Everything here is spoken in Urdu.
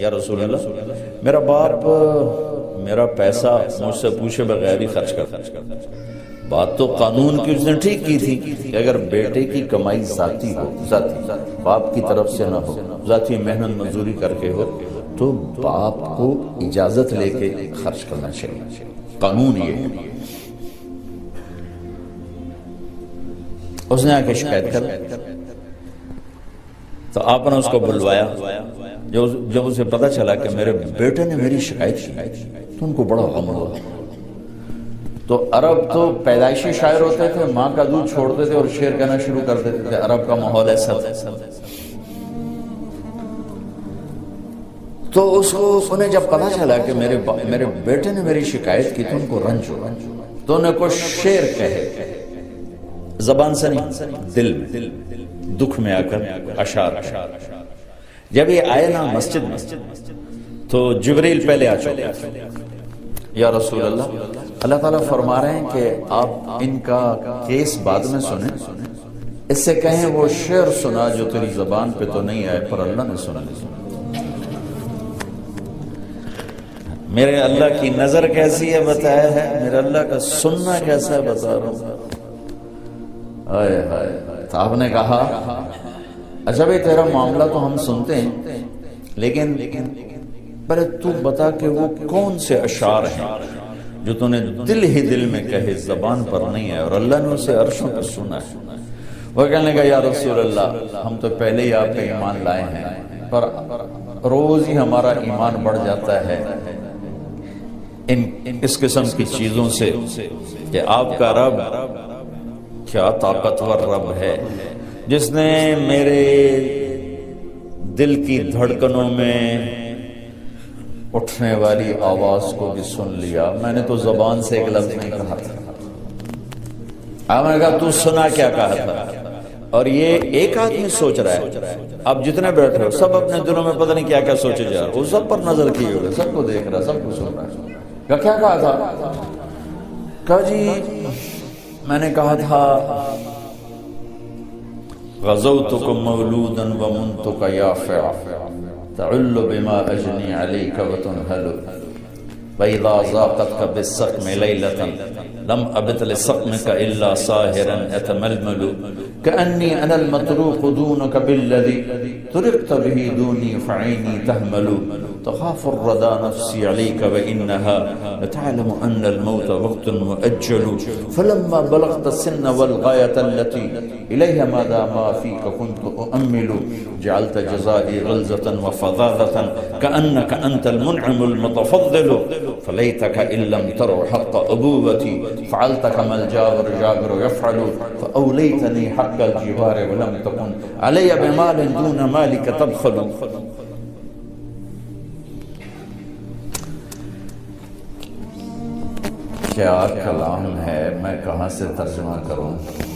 یا رسول اللہ میرا باپ میرا پیسہ مجھ سے پوچھے بغیر ہی خرچ کرتا۔ بات تو قانون کی اس نے ٹھیک کی تھی کہ اگر بیٹے کی کمائی ذاتی ہو، ذاتی باپ کی طرف سے نہ ہو، ذاتی محنت مزدوری کر کے ہو، تو باپ کو اجازت لے کے خرچ کرنا چاہیے، قانون یہ ہے۔ اس نے آ کے شکایت کر تو آپ نے اس کو بلوایا۔ جب اسے پتا چلا کہ میرے بیٹے نے میری شکایت کی تو ان کو بڑا غم ہوا۔ تو عرب تو پیدائشی شاعر ہوتے تھے، ماں کا دودھ چھوڑتے تھے اور شعر کہنا شروع کر دیتے تھے، عرب کا ماحول ایسا تھا۔ تو اس کو انہیں جب پتا چلا کہ میرے بیٹے نے میری شکایت کی تو ان کو رنج ہوا، تو انہیں کچھ شعر کہے، زبان سے نہیں دل میں، دکھ میں آ کر اشعار۔ جب یہ آئے نا مسجد میں تو جبریل پہلے آ چکے، یا رسول اللہ تعالیٰ فرما رہے ہیں کہ آپ ان کا کیس بعد میں سنیں، اس سے کہیں وہ شعر سنا جو تیری زبان پہ تو نہیں آئے پر اللہ نے سنا۔ میرے اللہ کی نظر کیسی ہے بتایا ہے، میرے اللہ کا سننا کیسا ہے بتا رہا ہوں۔ تو آپ نے کہا اچھا بھائی تیرا معاملہ تو ہم سنتے ہیں، لیکن پہلے تو بتا کہ وہ کون سے اشعار ہیں جو تو نے دل ہی دل میں کہے، زبان پر نہیں ہے اور اللہ نے اسے عرشوں پر سنا ہے۔ وہ کہنے لگا یا رسول اللہ ہم تو پہلے ہی آپ پہ ایمان لائے ہیں، پر روز ہی ہمارا ایمان بڑھ جاتا ہے اس قسم کی چیزوں سے کہ آپ کا رب کیا طاقتور رب ہے، جس نے میرے دل کی دھڑکنوں میں اٹھنے والی آواز کو بھی سن لیا۔ میں نے تو زبان سے ایک لفظ نہیں کہا تھا، آپ نے کہا تو سنا کیا کہا تھا۔ اور یہ ایک آدمی سوچ رہا ہے، اب جتنے بیٹھے ہو سب اپنے دلوں میں پتہ نہیں کیا کیا سوچے جا رہے، وہ سب پر نظر کیے ہوئے، سب کو دیکھ رہا، سب کو سن رہا ہے۔ کیا کہا تھا؟ کہا جی میں نے کہا تھا غزوتکم مولودا ومنتک یافع تعل بما اجنی علیک وتنہل وَإِذَا ذَاقَتْكَ بِالسَّقْمِ لَيْلَةً لَمْ أَبِتْ لِسَقْمِكَ إِلَّا سَاهِرًا أَتَمَلْمَلُ كَأَنِّي أَنَا الْمَطْرُوقُ دُونَكَ بِالَّذِي تُرِقْتَ بِهِ دُونِي فَعَيْنِي تَهْمَلُ تَخَافُ الرَّدَى نَفْسِي عَلَيْكَ وَإِنَّهَا لَتَعْلَمُ أَنَّ الْمَوْتَ وَقْتٌ مُؤَجَّلُ فَلَمَّا بَلَغْتَ السِّنَّ وَالْغَايَةَ الَّتِي إِلَيْهَا مَدَى مَا فِيكَ كُنْتُ أُؤَمِّلُ جعلت جزائي غلظة وفظاظة كأنك أنت المنعم المتفضل فليتك إن لم تروا حق أبوتي فعلت كما الجابر يفعل فأوليتني حق الجوار ولم تكن علي بمال دون مالك تبخل۔ کیا کلام ہے، میں کہاں سے ترجمہ کروں؟